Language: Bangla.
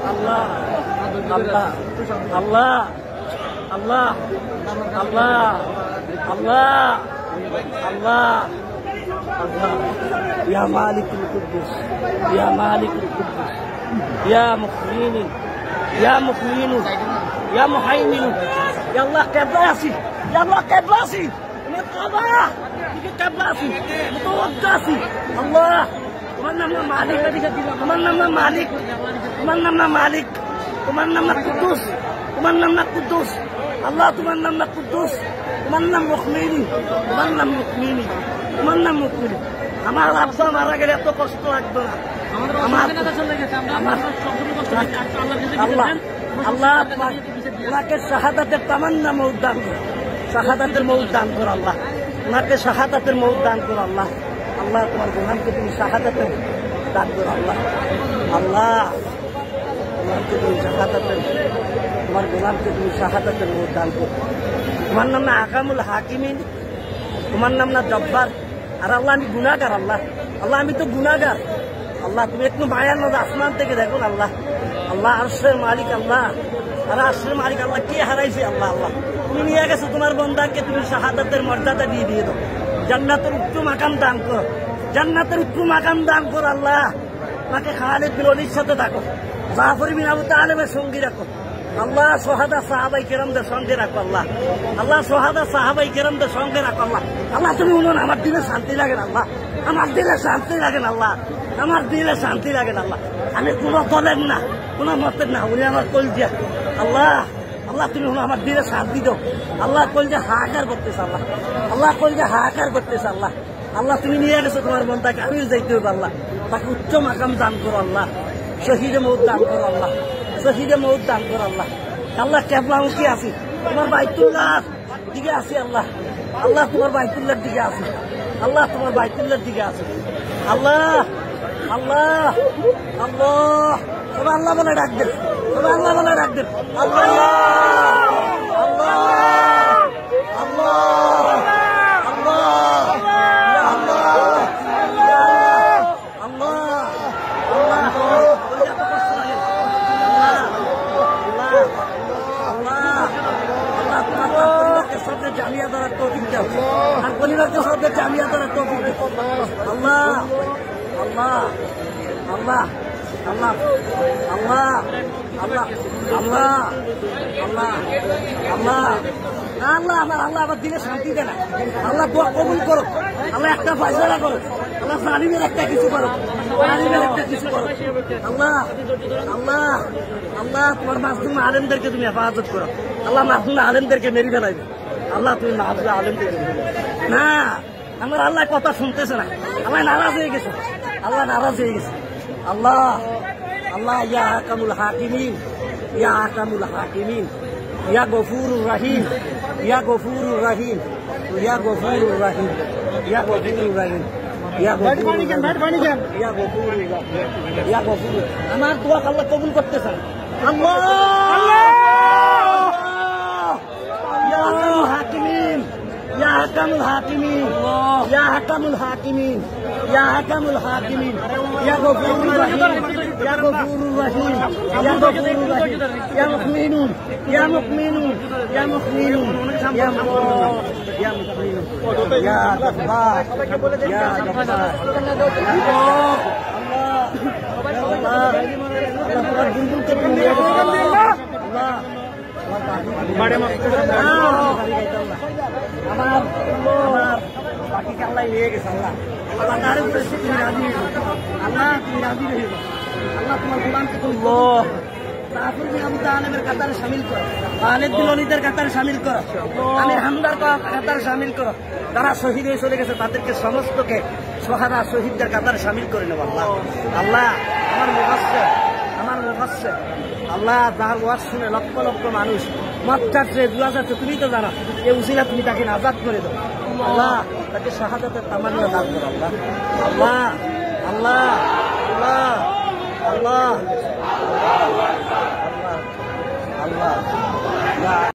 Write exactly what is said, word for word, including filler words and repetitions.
আল্লাহ আল্লাহ আল্লাহ আল্লাহ আল্লাহ আল্লাহ আল্লাহ আল্লাহ ইয়া মালিকুল কুদ্দুস ইয়া মালিকুল কুদ্দুস ইয়া মুখমিন ইয়া মুখমিন ইয়া মুহাইমিন ইয়া আল্লাহ কিবলা আসি ইয়া আল্লাহ কিবলা আসি কাবা দিকে কিবলা আসি মুতাওয়াজ্জা আসি আল্লাহ তোমার নাম না মালিক তোমার নাম না মালিক তোমার নাম না মালিক তোমার নাম না কুদ্দুস তোমার নাম না কুদ্দুস আল্লাহ তোমার নাম না কুদ্দুস তোমার নাম মুখমিন তোমার নাম মুখমিন তোমার নাম মুখমিন আমার আব্বা মারা গেলে এত কষ্ট লাগতো না আমার আল্লাহ আল্লাহ ওনাকে শাহাদাতের তামান্না মৌত দান করো শাহাদাতের মৌত দান করো আল্লাহ ওনাকে শাহাদাতের মৌত দান করো আল্লাহ আল্লাহ তোমার গোলামকে তুমি শাহাদাতের দান করো আল্লাহ আল্লাহ তোমাকে তুমি শাহাদাতের তোমার গোলামকে তুমি শাহাদাতের মৌত দান করো তোমার নাম না আকামুল হাকিমিন তোমার নাম না জব্বার আর আল্লাহ আমি গুনাহগার আল্লাহ আল্লাহ আমি তো গুনাহগার আল্লাহ তুমি একটু মায়ার নদী আসমান থেকে দেখো আল্লাহ আল্লাহ আরশের মালিক আল্লাহ আর আরশের মালিক আল্লাহ কে হারাইছে আল্লাহ আল্লাহ তুমি নিয়ে গেছো তোমার বন্দাকে তুমি শাহাদাতের মর্যাদা দিয়ে দিয়ে দাও জান্নাতের উচ্চ মাকাম দান করো জান্নাতের উচ্চ মাকাম দান করো আল্লাহ তাকে খালিদ বিন ওয়ালিদের সাথে থাকো জাফর বিন আবু তালেবের সঙ্গী রাখো আল্লাহ সোহাদা সাহাবাই কেরামদের সঙ্গে রাখো আল্লাহ আল্লাহ সোহাদা সাহাবাই কেরামদের সঙ্গে রাখো আল্লাহ আল্লাহ তুমি বলুন আমার দিলে শান্তি লাগে না আল্লাহ আমার দিলে শান্তি লাগে না আল্লাহ আমার দিলে শান্তি লাগে না আল্লাহ আমি কোনো দলের না কোনো মতের না উনি আমার কলজিয়া আল্লাহ আল্লাহ তুমি হলো আমার দিলে শান্তি দাও আল্লাহ কলজা হাহাকার করতেছে আল্লাহ আল্লাহ কলজা হাহাকার করতেছে আল্লাহ আল্লাহ তুমি নিয়ে গেছো তোমার বন্ধাকে আমিও যাইতে হবে আল্লাহ তাকে উচ্চ মাকাম দান করো আল্লাহ শহীদে মৌত দান করো আল্লাহ শহীদে মৌত দান করো আল্লাহ আল্লাহ কেবলামুখী আছি তোমার বাইতুল্লাহ দিকে আছি আল্লাহ আল্লাহ তোমার বাইতুল্লাহর দিকে আছি আল্লাহ তোমার বাইতুল্লাহর দিকে আছে আল্লাহ আল্লাহ আল্লাহ সবাই আল্লাহ বলে ডাক দেন সবাই আল্লাহ বলে ডাক দেন আল্লাহ আল্লাহ আল্লাহ জামিয়া দ্বারা তৌফিক দাও আর পরিবারকে সবকে জামিয়া দ্বারা তৌফিক দাও আল্লাহ আল্লাহ আল্লাহ আল্লাহ আল্লাহ আল্লাহ আল্লাহ আল্লাহ আল্লাহ আল্লাহ আমার আল্লাহ আমার দিলে শান্তি দেয় না আল্লাহ দোয়া কবুল করো আল্লাহ একটা ফয়সালা করো আল্লাহ জালিমের একটা কিছু করো জালিমের একটা কিছু করো আল্লাহ আল্লাহ আল্লাহ তোমার মাসদুম আলেমদেরকে তুমি হেফাজত করো আল্লাহ মাসদুম আলেমদেরকে মেরি ফেলাইবে আল্লাহ তুমি মাসদুম আলেমদেরকে না আমার আল্লাহ কথা শুনতেছে না আল্লাহ নারাজ হয়ে গেছে আল্লাহ নারাজ হয়ে গেছে আল্লাহ আল্লাহ ইয়া হাকামুল হাকিমিন ইয়া হাকামুল হাকিমিন ইয়া গফুরুর রহিম ইয়া গফুরুর রহিম ইয়া গফুরুর রহিম ইয়া গফুরুর রহিম ইয়া গফুরুর ইয়া গফুরুর ইয়া গফুর আমার দোয়া আল্লাহ কবুল করতেছেন আল্লাহ ইয়া হাকিমিন ইয়া হাকামুল হাকিমিন ইয়া হাকামুল হাকিমিন ইয়া হাকামুল হাকিমিন ইয়া গফুরুর রহিম ইয়া গফুরুর রহিম ইয়া গফুরুর রহিম ইয়া মুমিনুন ইয়া মুমিনুন ইয়া মুমিনুন ইয়া মুমিনুন ইয়া মুমিনুন ইয়া জব্বার ইয়া জব্বার আল্লাহ আল্লাহ আল্লাহ বুলবুলকে তুমি আল্লাহ বাড়ে আমার আমার বাকিকে আল্লাহ নিয়ে গেছে আল্লাহ আল্লাহ তার উপরে তুমি রাজি আল্লাহ তুমি রাজি রহিব আল্লাহ তোমার গোলামকে তুললো জাফর বিন আবু তালেবের কাতারে শামিল করো খালিদ বিন ওয়ালিদের কাতারে শামিল করো আমির হামদার কাতারে শামিল করো যারা শহীদ হয়ে চলে গেছে তাদেরকে সমস্তকে সোহাদা শহীদদের কাতারে শামিল করে নেব আল্লাহ আল্লাহ আমার মুফাসসির আমার মুফাসসির আল্লাহ যার ওয়াজ শুনে লক্ষ লক্ষ মানুষ মত চাচ্ছে দুয়া চাচ্ছে তুমি তো জানো এই উসিলা তুমি তাকে আজাদ করে দাও আল্লাহ তাকে শাহাদাতের তামান্না দান করো আল্লাহ আল্লাহ আল্লাহ আল্লাহ আল্লাহ আল্লাহ আল্লাহ